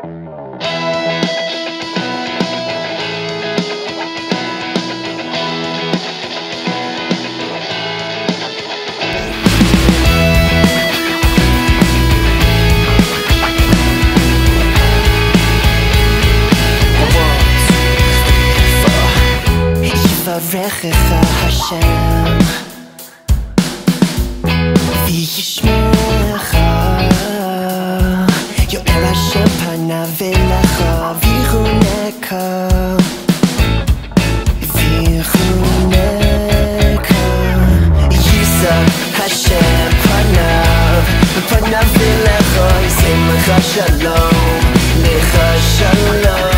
יברכך השם וישמרך, יואר השם פניו אליך ויחונקה, יישא השם פניו אליך, יישם לך שלום, לך שלום.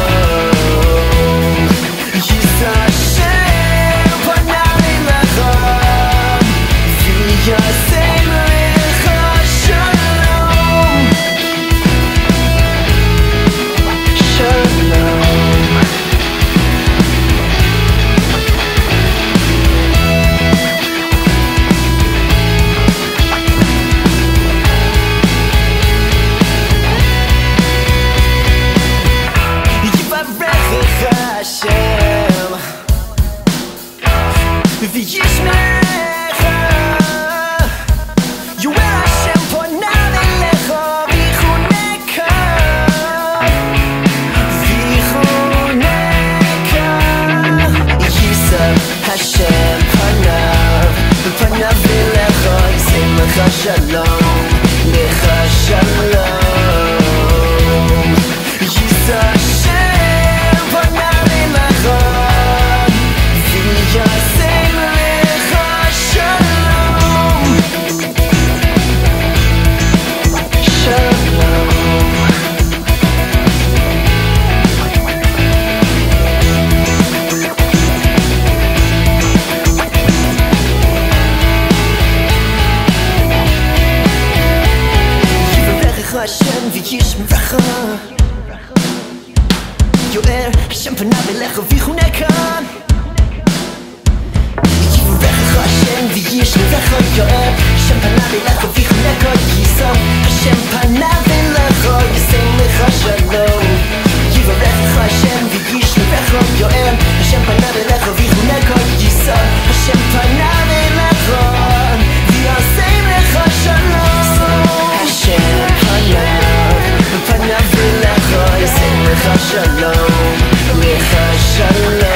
יישא השם וישמרך, יואר השם פניו אליך ויחונקה, יישא השם פניו אליך, יישם לך שלום, לך שלום. יישא השם פניו אליך וישם השם וישמרך, יואר השם פניו אליך ויחונקה, יברכך השם וישמרך, יואר השם פניו אליך ויחונקה, יישא השם פניו אליך, יישם לך שלום. יברכך השם וישמרך, יואר השם פניו אליך ויחונקה, יישא השם פניו אליך ויעשם לך שלום. השם פניו אליך, יישם לך שלום, לך שלום.